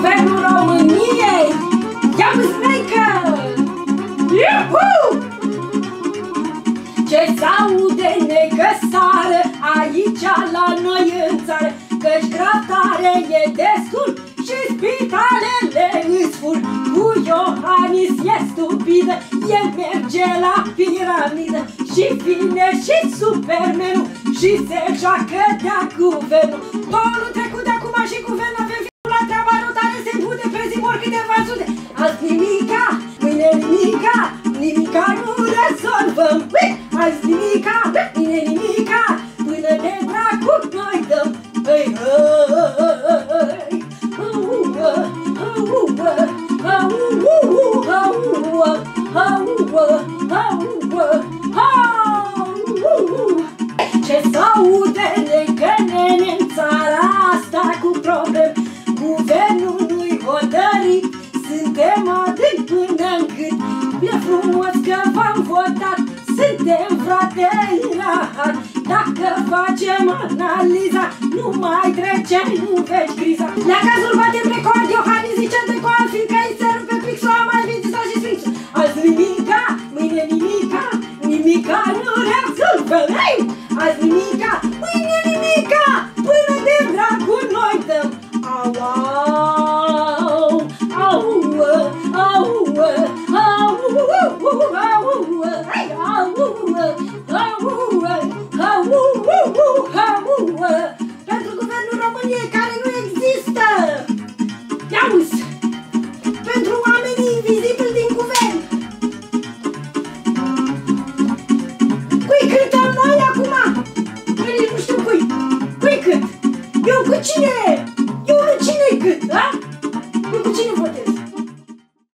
Guvernul României! Ia-mi sneică! Iuhu! Ce s-aude necăsară aici la noi în țară, că-și graptare e destul și spitalele îți fur. Cu Iohannis e stupidă, el merge la piramidă și vine și Supermenul și se joacă de-a guvernul. Tonul trecut de acum și guvernul avem fiul la treaba notare, se împute pe zi mor câteva sute. Azi nimica, mâine nimica, nimica nu rezolvăm. Azi nimica, mâine nimica, până de dracu noi dăm. Hăi, hăi, ce s-aude legănene în țara asta cu problem. Guvernul nu-i hotărit, suntem adânc până în gât. E frumos că v-am votat, suntem frate rahat. Dacă facem analiza, nu mai trece, nu vezi criza. La cazul batem record, Iohannis zice de coal, fiindcă îi se rupe pixul, a mai vizita și sfințul. Azi nimica, mâine nimica, nimica nu rezolvă. Azi nimica, mâine nimica, până de dracu noi dăm. Au, au, au, au, pentru Guvernul României care nu există. Ia-uzi, pentru oamenii invizibili din guvern. Cui cântăm noi acum? Noi nu știu cui. Cui cânt? Eu cu cine?